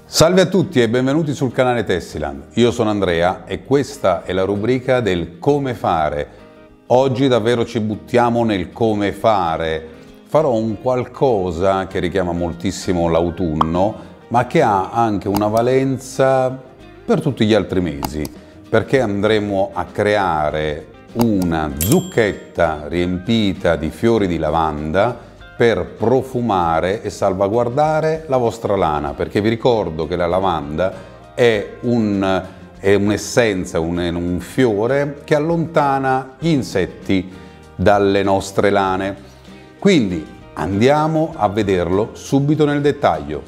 Salve a tutti e benvenuti sul canale Tessiland. Io sono Andrea e questa è la rubrica del come fare. Oggi davvero ci buttiamo nel come fare. Farò un qualcosa che richiama moltissimo l'autunno, ma che ha anche una valenza per tutti gli altri mesi, perché andremo a creare una zucchetta riempita di fiori di lavanda per profumare e salvaguardare la vostra lana, perché vi ricordo che la lavanda è un'essenza, un fiore che allontana gli insetti dalle nostre lane. Quindi andiamo a vederlo subito nel dettaglio.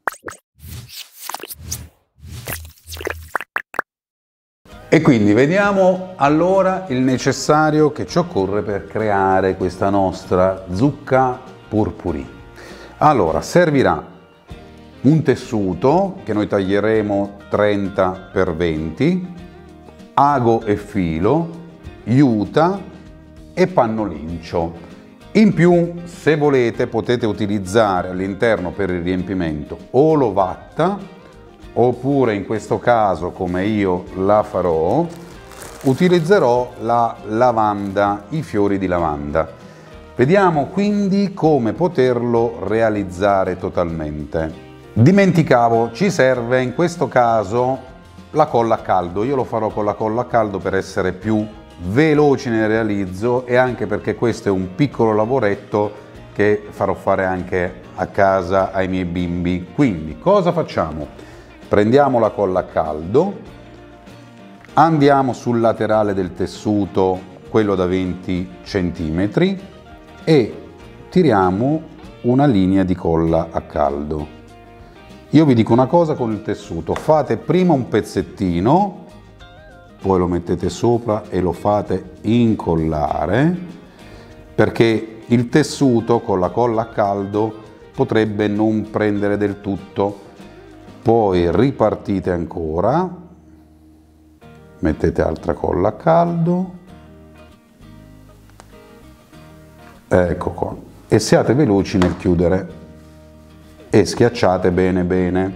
E quindi vediamo allora il necessario che ci occorre per creare questa nostra zucca purpurì. Allora, servirà un tessuto che noi taglieremo 30x20, ago e filo, juta e pannolincio. In più, se volete, potete utilizzare all'interno per il riempimento o l'ovatta, oppure in questo caso, come io la farò, utilizzerò la lavanda, i fiori di lavanda. Vediamo quindi come poterlo realizzare totalmente. Dimenticavo, ci serve in questo caso la colla a caldo. Io lo farò con la colla a caldo per essere più veloci nel realizzo e anche perché questo è un piccolo lavoretto che farò fare anche a casa ai miei bimbi. Quindi cosa facciamo? Prendiamo la colla a caldo, andiamo sul laterale del tessuto, quello da 20 cm, e tiriamo una linea di colla a caldo. Io vi dico una cosa con il tessuto: fate prima un pezzettino, poi lo mettete sopra e lo fate incollare, perché il tessuto con la colla a caldo potrebbe non prendere del tutto. Poi ripartite ancora, mettete altra colla a caldo, ecco qua, e siate veloci nel chiudere e schiacciate bene bene.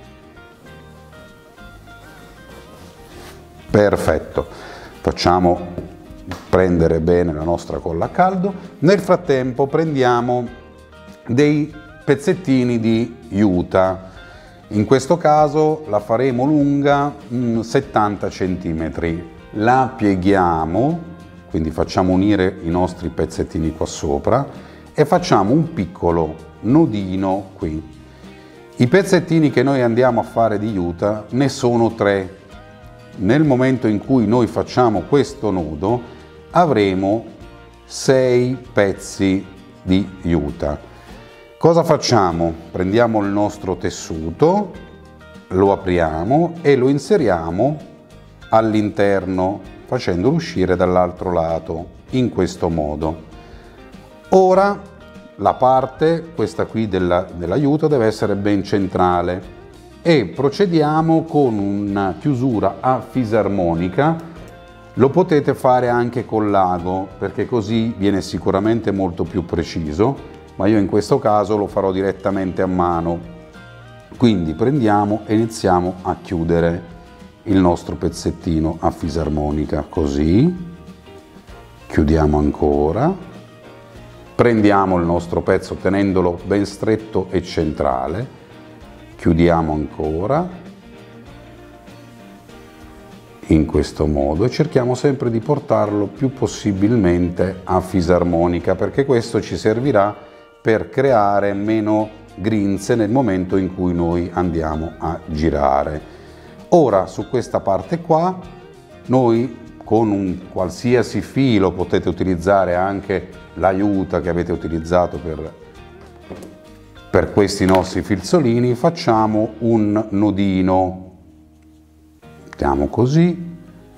Perfetto, facciamo prendere bene la nostra colla a caldo. Nel frattempo prendiamo dei pezzettini di juta. In questo caso la faremo lunga 70 cm, la pieghiamo, quindi facciamo unire i nostri pezzettini qua sopra e facciamo un piccolo nodino qui. I pezzettini che noi andiamo a fare di juta ne sono 3. Nel momento in cui noi facciamo questo nodo avremo 6 pezzi di juta. Cosa facciamo? Prendiamo il nostro tessuto, lo apriamo e lo inseriamo all'interno, facendolo uscire dall'altro lato, in questo modo. Ora la parte, questa qui dell'aiuto, deve essere ben centrale e procediamo con una chiusura a fisarmonica. Lo potete fare anche con l'ago, perché così viene sicuramente molto più preciso, ma io in questo caso lo farò direttamente a mano. Quindi prendiamo e iniziamo a chiudere il nostro pezzettino a fisarmonica, così, chiudiamo ancora, prendiamo il nostro pezzo tenendolo ben stretto e centrale, chiudiamo ancora, in questo modo, e cerchiamo sempre di portarlo più possibilmente a fisarmonica, perché questo ci servirà per creare meno grinze nel momento in cui noi andiamo a girare. Ora su questa parte qua noi con un qualsiasi filo, potete utilizzare anche la juta che avete utilizzato per questi nostri filzolini, facciamo un nodino, mettiamo così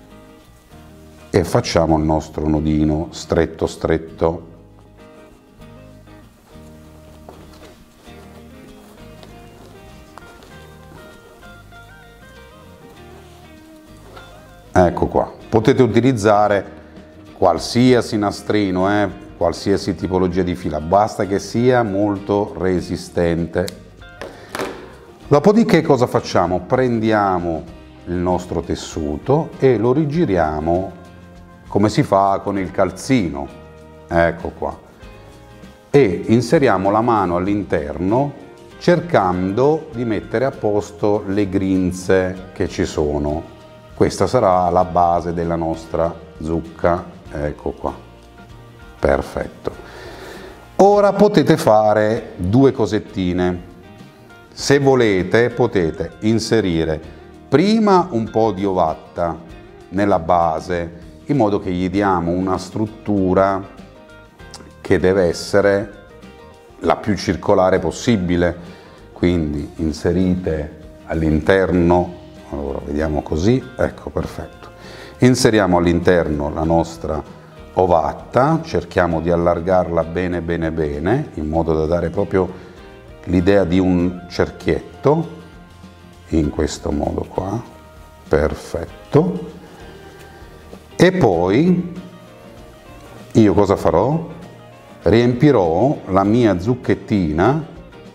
e facciamo il nostro nodino stretto stretto. Ecco qua, potete utilizzare qualsiasi nastrino, qualsiasi tipologia di fila, basta che sia molto resistente. Dopodiché cosa facciamo? Prendiamo il nostro tessuto e lo rigiriamo come si fa con il calzino, ecco qua, e inseriamo la mano all'interno cercando di mettere a posto le grinze che ci sono. Questa sarà la base della nostra zucca, ecco qua, perfetto. Ora potete fare due cosettine. Se volete potete inserire prima un po' di ovatta nella base, in modo che gli diamo una struttura che deve essere la più circolare possibile. Quindi inserite all'interno, allora vediamo così, ecco perfetto. Inseriamo all'interno la nostra ovatta, cerchiamo di allargarla bene bene bene, in modo da dare proprio l'idea di un cerchietto, in questo modo qua, perfetto. E poi io cosa farò? Riempirò la mia zucchettina,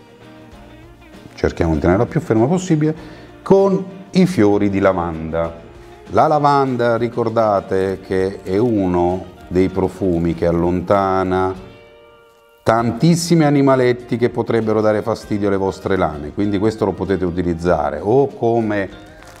cerchiamo di tenerla più ferma possibile, con i fiori di lavanda. La lavanda, ricordate che è uno dei profumi che allontana tantissimi animaletti che potrebbero dare fastidio alle vostre lane, quindi questo lo potete utilizzare o come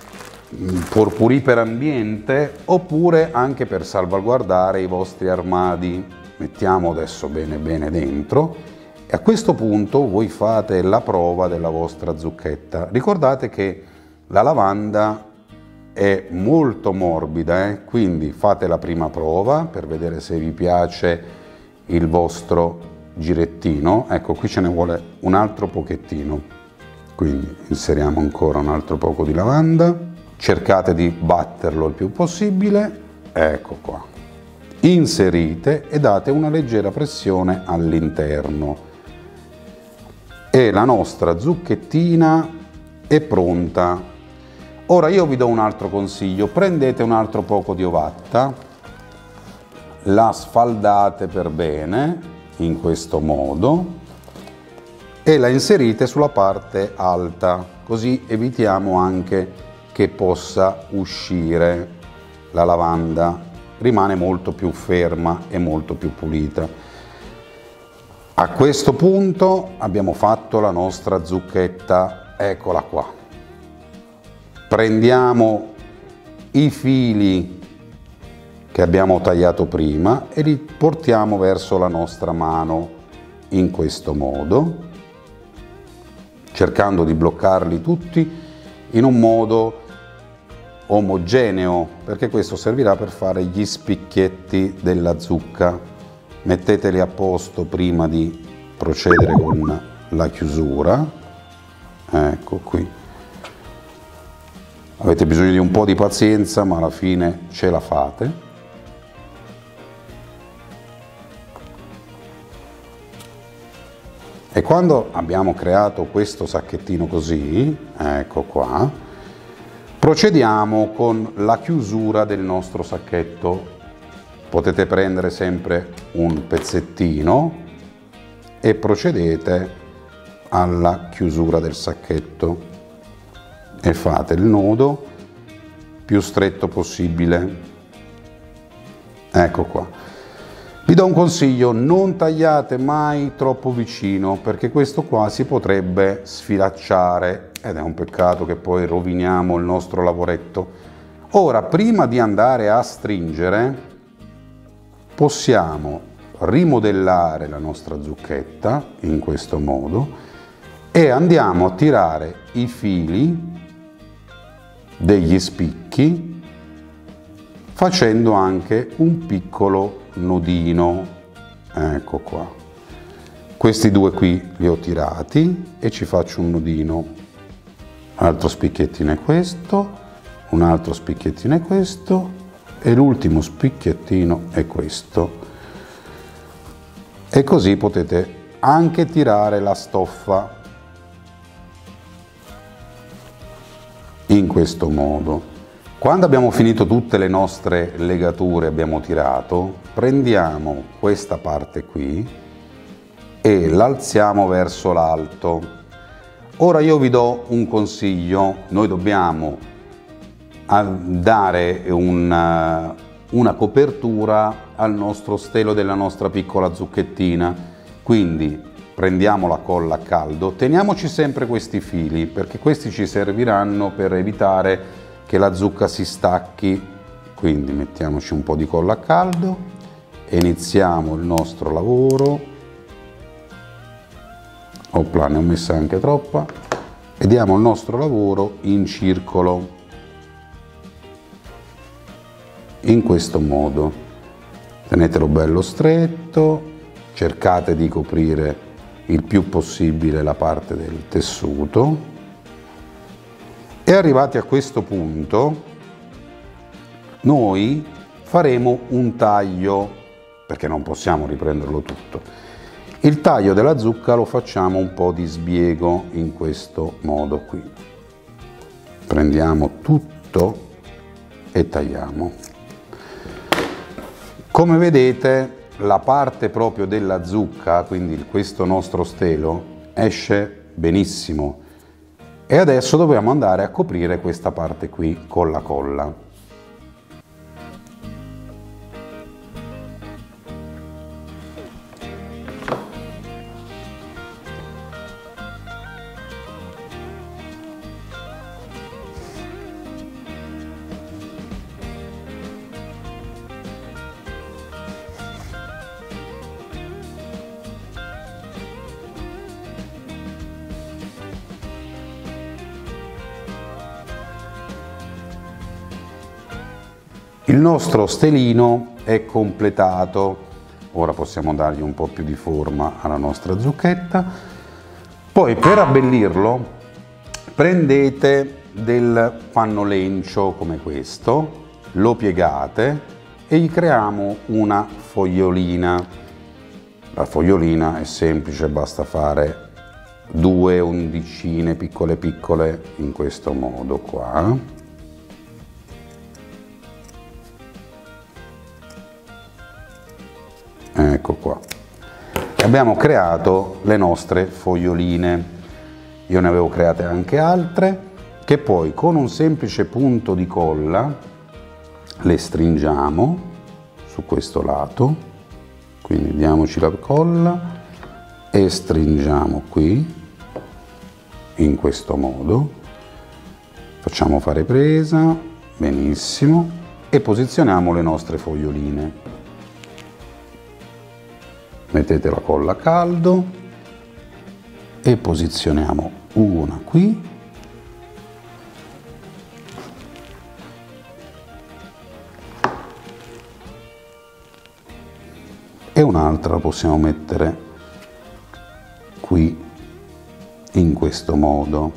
purpurì per ambiente oppure anche per salvaguardare i vostri armadi. Mettiamo adesso bene bene dentro. E a questo punto voi fate la prova della vostra zucchetta. Ricordate che la lavanda è molto morbida, quindi fate la prima prova per vedere se vi piace il vostro girettino. Ecco, qui ce ne vuole un altro pochettino, quindi inseriamo ancora un altro poco di lavanda, cercate di batterlo il più possibile, ecco qua. Inserite e date una leggera pressione all'interno. E la nostra zucchettina è pronta. Ora io vi do un altro consiglio: prendete un altro poco di ovatta, la sfaldate per bene in questo modo e la inserite sulla parte alta, così evitiamo anche che possa uscire la lavanda, rimane molto più ferma e molto più pulita. A questo punto abbiamo fatto la nostra zucchetta, eccola qua. Prendiamo i fili che abbiamo tagliato prima e li portiamo verso la nostra mano in questo modo, cercando di bloccarli tutti in un modo omogeneo, perché questo servirà per fare gli spicchietti della zucca. Metteteli a posto prima di procedere con la chiusura, ecco qui. Avete bisogno di un po' di pazienza, ma alla fine ce la fate. E quando abbiamo creato questo sacchettino così, ecco qua, procediamo con la chiusura del nostro sacchetto. Potete prendere sempre un pezzettino e procedete alla chiusura del sacchetto e fate il nodo più stretto possibile. Ecco qua. Vi do un consiglio: non tagliate mai troppo vicino, perché questo qua si potrebbe sfilacciare ed è un peccato che poi roviniamo il nostro lavoretto. Ora, prima di andare a stringere, possiamo rimodellare la nostra zucchetta in questo modo e andiamo a tirare i fili degli spicchi facendo anche un piccolo nodino, ecco qua. Questi due qui li ho tirati e ci faccio un nodino, un altro spicchiettino è questo, un altro spicchiettino è questo e l'ultimo spicchiettino è questo. E così potete anche tirare la stoffa in questo modo. Quando abbiamo finito tutte le nostre legature, abbiamo tirato, prendiamo questa parte qui e l'alziamo verso l'alto. Ora io vi do un consiglio, noi dobbiamo dare una copertura al nostro stelo della nostra piccola zucchettina, quindi prendiamo la colla a caldo, teniamoci sempre questi fili perché questi ci serviranno per evitare che la zucca si stacchi, quindi mettiamoci un po' di colla a caldo e iniziamo il nostro lavoro. Opla, ne ho messa anche troppa, e diamo il nostro lavoro in circolo, in questo modo. Tenetelo bello stretto, cercate di coprire il più possibile la parte del tessuto e arrivati a questo punto noi faremo un taglio, perché non possiamo riprenderlo tutto. Il taglio della zucca lo facciamo un po' di sbiego in questo modo qui. Prendiamo tutto e tagliamo. Come vedete la parte proprio della zucca, quindi questo nostro stelo, esce benissimo e adesso dobbiamo andare a coprire questa parte qui con la colla. Il nostro stelino è completato, ora possiamo dargli un po' più di forma alla nostra zucchetta. Poi per abbellirlo prendete del panno lencio come questo, lo piegate e gli creiamo una fogliolina. La fogliolina è semplice, basta fare 2 ondicine piccole piccole in questo modo qua. Ecco qua, abbiamo creato le nostre foglioline. Io ne avevo create anche altre che poi con un semplice punto di colla le stringiamo su questo lato, quindi diamoci la colla e stringiamo qui in questo modo, facciamo fare presa, benissimo, e posizioniamo le nostre foglioline. Mettete la colla a caldo e posizioniamo una qui e un'altra la possiamo mettere qui in questo modo.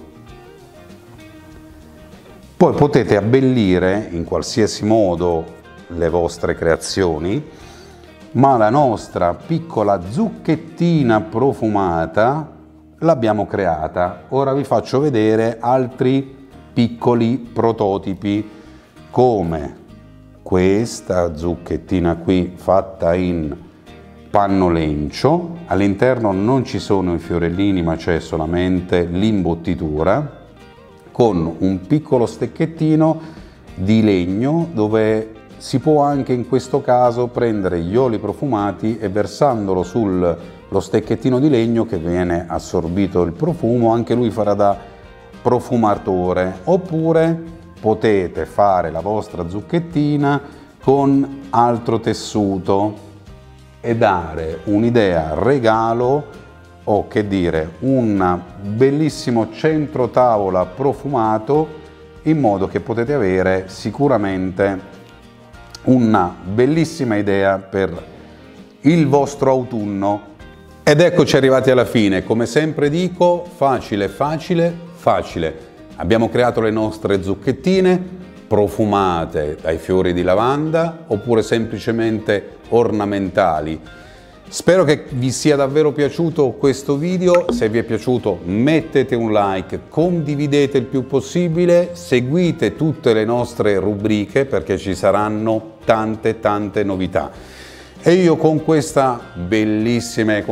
Poi potete abbellire in qualsiasi modo le vostre creazioni, ma la nostra piccola zucchettina profumata l'abbiamo creata. Ora vi faccio vedere altri piccoli prototipi, come questa zucchettina qui fatta in panno lencio. All'interno non ci sono i fiorellini ma c'è solamente l'imbottitura, con un piccolo stecchettino di legno dove si può anche in questo caso prendere gli oli profumati e versandolo sullo stecchettino di legno che viene assorbito il profumo, anche lui farà da profumatore. Oppure potete fare la vostra zucchettina con altro tessuto e dare un'idea regalo o che dire un bellissimo centro tavola profumato, in modo che potete avere sicuramente una bellissima idea per il vostro autunno. Ed eccoci arrivati alla fine. Come sempre dico, facile, facile, facile. Abbiamo creato le nostre zucchettine profumate dai fiori di lavanda oppure semplicemente ornamentali. Spero che vi sia davvero piaciuto questo video. Se vi è piaciuto mettete un like, condividete il più possibile, seguite tutte le nostre rubriche perché ci saranno tante novità. E io con queste bellissime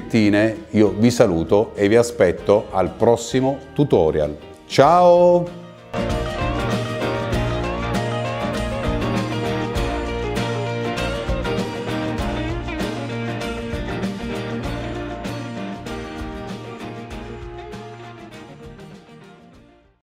zucchettine io vi saluto e vi aspetto al prossimo tutorial. Ciao!